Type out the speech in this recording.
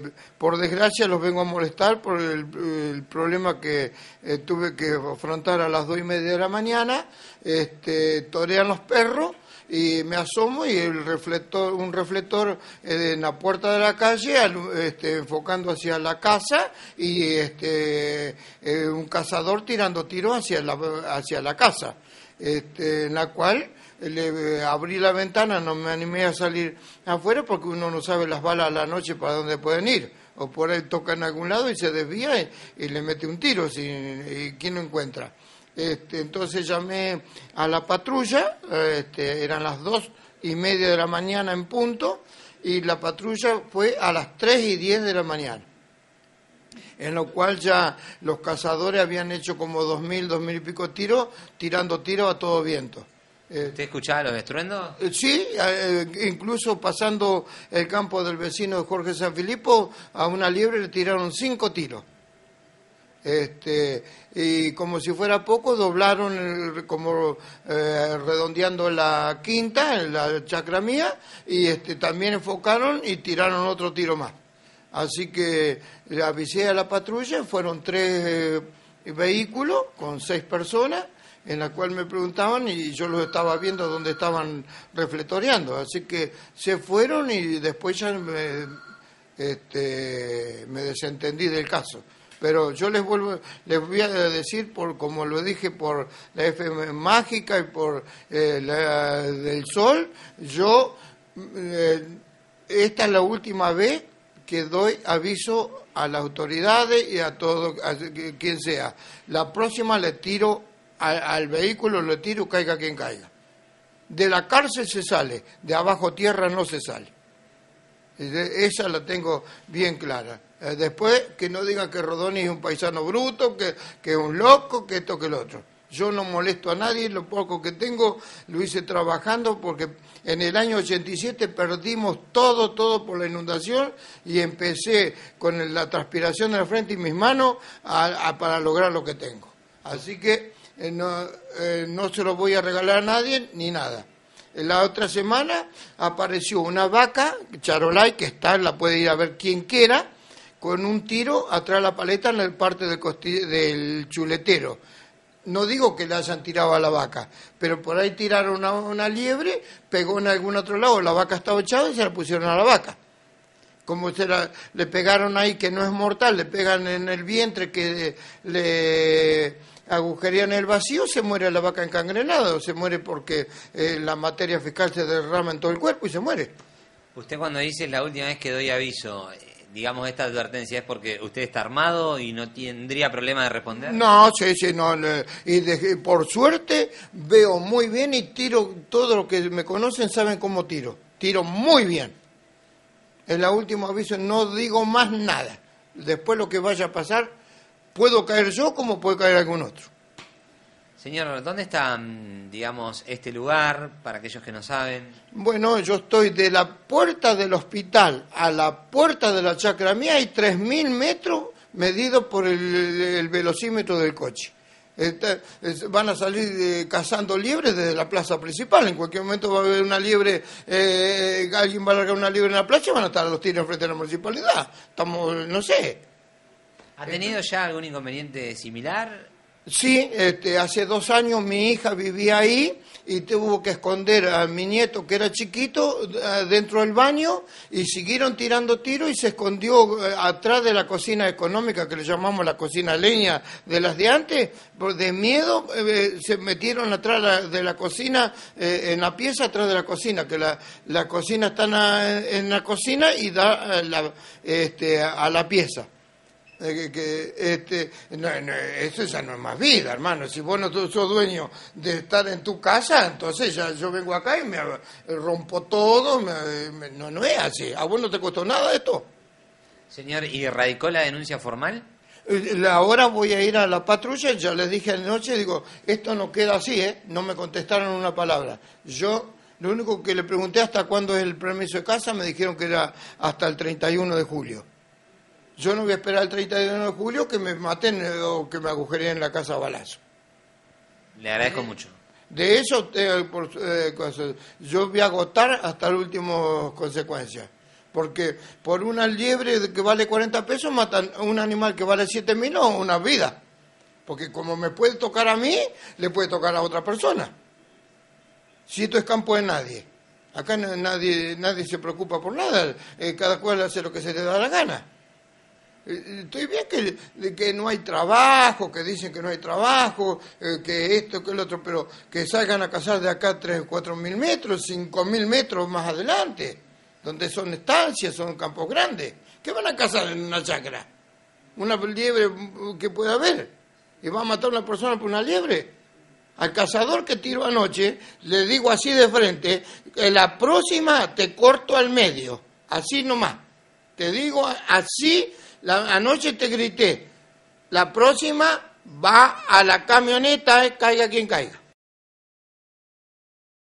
por desgracia los vengo a molestar por el problema que tuve que afrontar a las 2:30 de la mañana. Torean los perros y me asomo y un reflector en la puerta de la calle enfocando hacia la casa y un cazador tirando tiros hacia la casa, en la cual le abrí la ventana, no me animé a salir afuera porque uno no sabe las balas a la noche para dónde pueden ir, o por ahí toca en algún lado y se desvía y le mete un tiro y ¿quién lo encuentra? Entonces llamé a la patrulla, eran las 2:30 de la mañana en punto, y la patrulla fue a las 3:10 de la mañana, en lo cual ya los cazadores habían hecho como 2.000 y pico tiros, tirando tiros a todo viento. ¿Usted escuchaba los estruendos? Sí, incluso pasando el campo del vecino de Jorge Sanfilippo, a una liebre le tiraron 5 tiros. Y como si fuera poco, doblaron redondeando la quinta, en la chacra mía, y también enfocaron y tiraron otro tiro más. Así que le avisé a la patrulla, fueron 3 vehículos con 6 personas, en la cual me preguntaban y yo los estaba viendo donde estaban reflectoreando. Así que se fueron y después ya me desentendí del caso. Pero yo les voy a decir, como lo dije por la FM Mágica y por la del Sol, esta es la última vez que doy aviso a las autoridades y a quien sea. La próxima le tiro al vehículo, le tiro, caiga quien caiga. De la cárcel se sale, de abajo tierra no se sale. Esa la tengo bien clara. Después, que no digan que Rodoni es un paisano bruto, que es un loco, que esto, que lo otro. Yo no molesto a nadie, lo poco que tengo lo hice trabajando, porque en el año 87 perdimos todo por la inundación y empecé con la transpiración de la frente y mis manos para lograr lo que tengo. Así que no se lo voy a regalar a nadie ni nada. La otra semana apareció una vaca, Charolay, que la puede ir a ver quien quiera, con un tiro atrás de la paleta en el parte del chuletero. No digo que le hayan tirado a la vaca, pero por ahí tiraron a una liebre, pegó en algún otro lado, la vaca estaba echada y se la pusieron a la vaca. Como le pegaron ahí, que no es mortal, le pegan en el vientre, que le agujerían el vacío, se muere la vaca encangrenada, o se muere porque la materia fecal se derrama en todo el cuerpo y se muere. Usted cuando dice la última vez que doy aviso, digamos, esta advertencia es porque usted está armado y no tendría problema de responder. No, sí, no. Por suerte veo muy bien y tiro, todos los que me conocen saben cómo tiro. Tiro muy bien. En la última aviso no digo más nada. Después lo que vaya a pasar, puedo caer yo como puede caer algún otro. Señor, ¿dónde está, digamos, este lugar, para aquellos que no saben? Bueno, yo estoy de la puerta del hospital a la puerta de la chacra mía, hay 3.000 metros medidos por el velocímetro del coche. Van a salir cazando liebres desde la plaza principal. En cualquier momento va a haber una liebre, alguien va a largar una liebre en la plaza y van a estar los tiros enfrente de la municipalidad. Estamos, no sé. ¿Ha tenido ya algún inconveniente similar? Sí, hace 2 años mi hija vivía ahí y tuvo que esconder a mi nieto, que era chiquito, dentro del baño, y siguieron tirando tiros y se escondió atrás de la cocina económica, que le llamamos la cocina leña de las de antes. De miedo se metieron atrás de la cocina, en la pieza atrás de la cocina, que la cocina está en la cocina y da a la pieza. Esa no es más vida, hermano. Si vos no sos dueño de estar en tu casa, entonces ya yo vengo acá y me rompo todo. No es así. ¿A vos no te costó nada esto? Señor, ¿y radicó la denuncia formal? Ahora voy a ir a la patrulla. Ya les dije anoche, digo, esto no queda así, no me contestaron una palabra. Yo lo único que le pregunté hasta cuándo es el permiso de casa, me dijeron que era hasta el 31 de julio. Yo no voy a esperar el 31 de julio que me maten o que me agujereen la casa a balazo. Le agradezco mucho. De eso yo voy a agotar hasta la última consecuencia. Porque por una liebre que vale 40 pesos matan a un animal que vale 7.000 o una vida. Porque como me puede tocar a mí, le puede tocar a otra persona. Si esto es campo de nadie. Acá nadie se preocupa por nada. Cada cual hace lo que se le da la gana. Estoy bien que no hay trabajo, que dicen que no hay trabajo, que esto, que el otro, pero que salgan a cazar de acá 3 o 4.000 metros, 5.000 metros más adelante, donde son estancias, son campos grandes. ¿Qué van a cazar en una chacra? Una liebre que pueda haber. ¿Y va a matar a una persona por una liebre? Al cazador que tiró anoche, le digo así de frente, en la próxima te corto al medio, así nomás. Te digo así. Anoche te grité, la próxima va a la camioneta, caiga quien caiga.